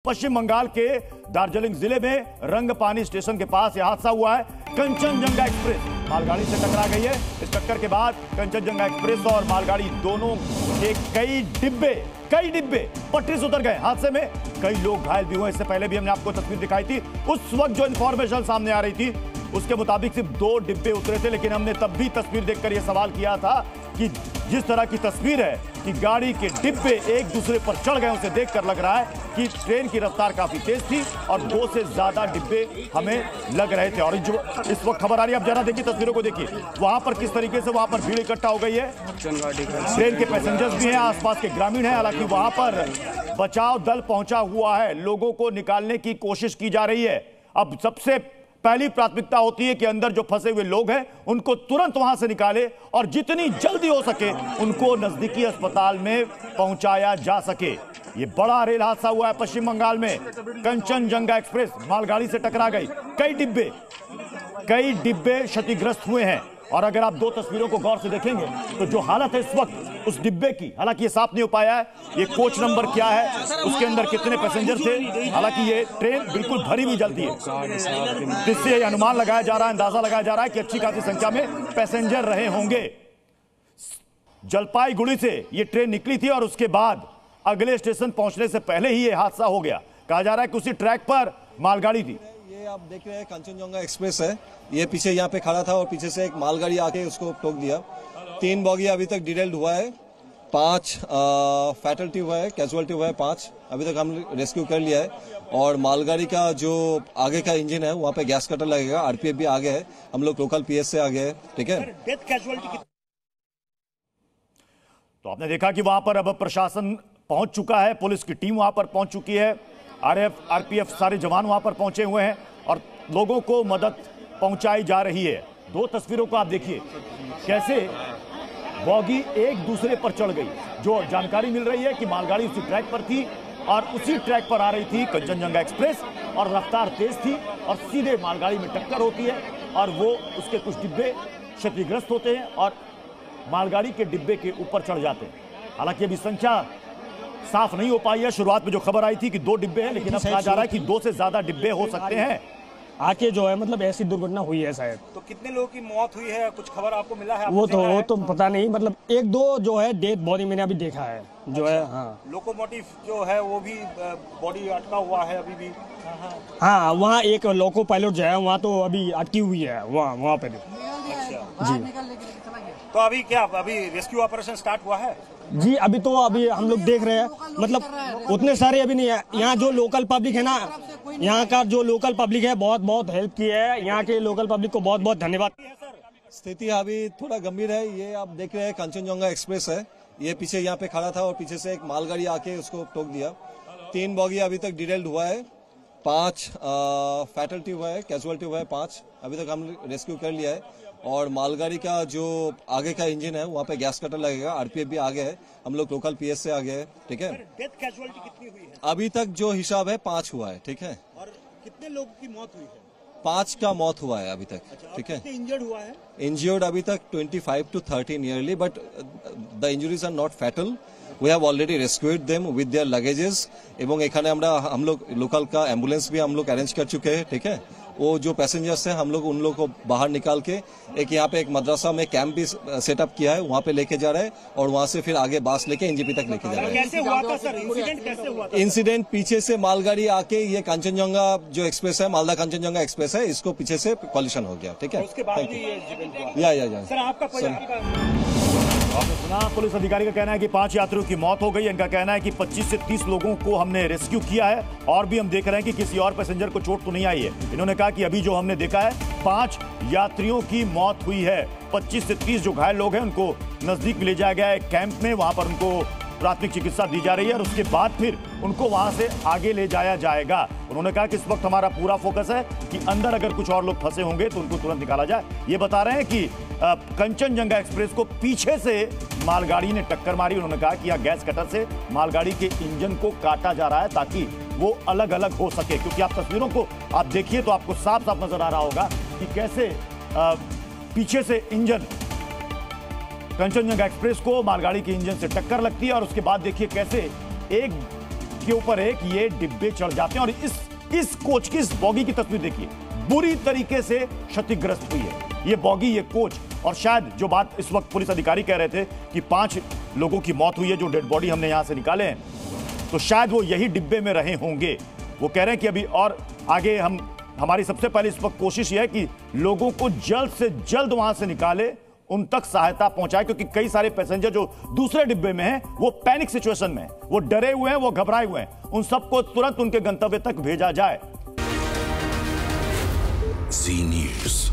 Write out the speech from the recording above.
पश्चिम बंगाल के दार्जिलिंग जिले में रंगपानी स्टेशन के पास यह हादसा हुआ है। कंचनजंगा एक्सप्रेस मालगाड़ी से टकरा गई है। इस टक्कर के बाद कंचनजंगा एक्सप्रेस और मालगाड़ी दोनों के कई डिब्बे पटरी से उतर गए। हादसे में कई लोग घायल भी हुए। इससे पहले भी हमने आपको तस्वीर दिखाई थी। उस वक्त जो इंफॉर्मेशन सामने आ रही थी उसके मुताबिक सिर्फ 2 डिब्बे उतरे थे, लेकिन हमने तब भी तस्वीर देखकर यह सवाल किया था कि जिस तरह की तस्वीर है कि गाड़ी के डिब्बे एक दूसरे पर चढ़ गए, उसे देखकर लग रहा है कि ट्रेन की रफ्तार काफी तेज थी और 2 से ज्यादा डिब्बे हमें लग रहे थे। और जो इस वक्त खबर आ रही है, अब जरा देखिए तस्वीरों को देखिए, वहां पर किस तरीके से वहां पर भीड़ इकट्ठा हो गई है। ट्रेन के पैसेंजर्स भी हैं, आसपास के ग्रामीण हैं। हालांकि वहां पर बचाव दल पहुंचा हुआ है, लोगों को निकालने की कोशिश की जा रही है। अब सबसे पहली प्राथमिकता होती है कि अंदर जो फंसे हुए लोग हैं उनको तुरंत वहां से निकाले और जितनी जल्दी हो सके उनको नजदीकी अस्पताल में पहुंचाया जा सके। ये बड़ा रेल हादसा हुआ है पश्चिम बंगाल में। कंचनजंगा एक्सप्रेस मालगाड़ी से टकरा गई। कई डिब्बे क्षतिग्रस्त हुए हैं। और अगर आप 2 तस्वीरों को गौर से देखेंगे तो जो हालत है इस वक्त उस डिब्बे की, हालांकि ये साफ नहीं हो पाया है ये कोच नंबर क्या है, उसके अंदर कितने पैसेंजर थे। हालांकि ये ट्रेन बिल्कुल भरी हुई चलती है, जिससे ये अनुमान लगाया जा रहा है, अंदाजा लगाया जा रहा है कि अच्छी खासी संख्या में पैसेंजर रहे होंगे। जलपाईगुड़ी से ये ट्रेन निकली थी और उसके बाद अगले स्टेशन पहुंचने से पहले ही ये हादसा हो गया। कहा जा रहा है कि उसी ट्रैक पर मालगाड़ी थी। ये आप देख रहे हैं कंचनजंगा एक्सप्रेस है। ये पीछे यहाँ पे खड़ा था और पीछे से एक मालगाड़ी आके उसको ठोक दिया। 3 बॉगी अभी तक डिटेल्ड हुआ है, 5 फैटलिटी हुआ है, कैजुअलिटी हुआ है 5। अभी तक हम रेस्क्यू कर लिया है। और मालगाड़ी का जो आगे का इंजन है वहाँ पे गैस कटर लगेगा। आरपीएफ भी आगे है, हम लोग लोकल पीएस से आगे है। ठीक है, डेथ कैजुअलिटी। तो आपने देखा कि वहां पर अब प्रशासन पहुंच चुका है, पुलिस की टीम वहां पर पहुंच चुकी है, आरपीएफ सारे जवान वहां पर पहुंचे हुए हैं और लोगों को मदद पहुंचाई जा रही है। 2 तस्वीरों को आप देखिए कैसे बॉगी एक दूसरे पर चढ़ गई। जो जानकारी मिल रही है कि मालगाड़ी उसी ट्रैक पर थी और उसी ट्रैक पर आ रही थी कंचनजंगा एक्सप्रेस और रफ्तार तेज थी और सीधे मालगाड़ी में टक्कर होती है और वो उसके कुछ डिब्बे क्षतिग्रस्त होते हैं और मालगाड़ी के डिब्बे के ऊपर चढ़ जाते हैं। हालांकि अभी संख्या साफ नहीं हो पाई है। शुरुआत में जो खबर आई थी कि 2 डिब्बे हैं, लेकिन अब कहा जा रहा है कि 2 से ज्यादा डिब्बे हो सकते हैं। आके जो है मतलब ऐसी दुर्घटना हुई है शायद। तो कितने लोगों की मौत हुई है, कुछ खबर आपको मिला है? वो तो पता नहीं, मतलब 1-2 जो है डेड बॉडी मैंने अभी देखा है जो है। हाँ, लोकोमोटिव जो है वो भी बॉडी अटका हुआ है अभी भी। हाँ, वहाँ एक लोको पायलट जो है वहाँ तो अभी अटकी हुई है वहाँ पे। अच्छा जी, तो अभी क्या रेस्क्यू ऑपरेशन स्टार्ट हुआ है? जी अभी हम लोग देख रहे हैं, मतलब उतने सारे अभी नहीं है। यहाँ जो लोकल पब्लिक है ना, यहाँ का जो लोकल पब्लिक है बहुत हेल्प की है। यहाँ के लोकल पब्लिक को बहुत धन्यवाद। स्थिति अभी थोड़ा गंभीर है। ये आप देख रहे हैं कंचनजंगा एक्सप्रेस है। ये पीछे यहाँ पे खड़ा था और पीछे से एक मालगाड़ी आके उसको ठोक दिया। 3 बॉगी अभी तक डिटेल्ड हुआ है, 5 फैटलिटी हुआ है, कैजुअलिटी हुआ है 5। अभी तक हम रेस्क्यू कर लिया है। और मालगाड़ी का जो आगे का इंजन है वहाँ पे गैस कटर लगेगा। आरपीएफ भी आगे है, हम लोग लोकल पीएस से आगे है। ठीक है, डेथ कैजुअलिटी कितनी हुई है? अभी तक जो हिसाब है 5 हुआ है। ठीक है, और कितने लोगों की मौत हुई है? 5 का मौत हुआ है अभी तक। ठीक है, इंजर्ड हुआ है? इंजर्ड अभी तक 25 to 30 nearly, but the injuries are not fatal. We have already rescued them with their luggages। एवं एखाने हम लोग लोकल का एम्बुलेंस भी हम लोग अरेंज कर चुके हैं। ठीक है, वो जो पैसेंजर्स हैं हम लोग उन लोगों को बाहर निकाल के एक यहाँ पे एक मदरसा में कैंप भी सेटअप किया है, वहाँ पे लेके जा रहे हैं और वहाँ से फिर आगे बस लेके एनजेपी तक लेके जा रहे हैं। कैसे हुआ था सर इंसिडेंट? कैसे हुआ था इंसिडेंट? पीछे से मालगाड़ी आके ये कंचनजंगा जो एक्सप्रेस है, मालदा कंचनजंगा एक्सप्रेस है, इसको पीछे से कॉलिशन हो गया। ठीक है, उसके बाद भी ये एक्सीडेंट हुआ। या सर आपका आपने सुना पुलिस अधिकारी का कहना है कि 5 यात्रियों की मौत हो गई। इनका कहना है कि 25 से 30 लोगों को हमने रेस्क्यू किया है और भी हम देख रहे हैं कि किसी और पैसेंजर को चोट तो नहीं आई है। इन्होंने कहा कि अभी जो हमने देखा है 5 यात्रियों की मौत हुई है। 25 से 30 जो घायल लोग हैं उनको नजदीक ले जाया गया है कैंप में, वहां पर उनको प्राथमिक चिकित्सा दी जा रही है और उसके बाद फिर उनको वहां से आगे ले जाया जाएगा। उन्होंने कहा कि इस वक्त हमारा पूरा फोकस है कि अंदर अगर कुछ और लोग फंसे होंगे तो उनको तुरंत निकाला जाए। ये बता रहे हैं कि कंचनजंगा एक्सप्रेस को पीछे से मालगाड़ी ने टक्कर मारी। उन्होंने कहा कि यहाँ गैस कटर से मालगाड़ी के इंजन को काटा जा रहा है ताकि वो अलग अलग हो सके, क्योंकि आप तस्वीरों को आप देखिए तो आपको साफ साफ नजर आ रहा होगा कि कैसे पीछे से इंजन कंचनजंगा एक्सप्रेस को मालगाड़ी के इंजन से टक्कर लगती है और उसके बाद देखिए कैसे एक वक्त के ऊपर है कि ये डिब्बे चढ़ जाते हैं। और इस कोच की, इस बॉगी की तस्वीर देखिए, बुरी तरीके से क्षतिग्रस्त हुई है ये बॉगी, ये कोच। और शायद जो बात इस वक्त पुलिस अधिकारी कह रहे थे कि 5 लोगों की मौत हुई है जो डेड बॉडी हमने यहां से निकाले हैं, तो शायद वो यही डिब्बे में रहे होंगे। वो कह रहे हैं कि अभी और आगे हमारी सबसे पहले इस वक्त कोशिश यह है कि लोगों को जल्द से जल्द वहां से निकाले, उन तक सहायता पहुंचाए, क्योंकि कई सारे पैसेंजर जो दूसरे डिब्बे में हैं वो पैनिक सिचुएशन में हैं, वो डरे हुए हैं, वो घबराए हुए हैं। उन सबको तुरंत उनके गंतव्य तक भेजा जाए। Zee News।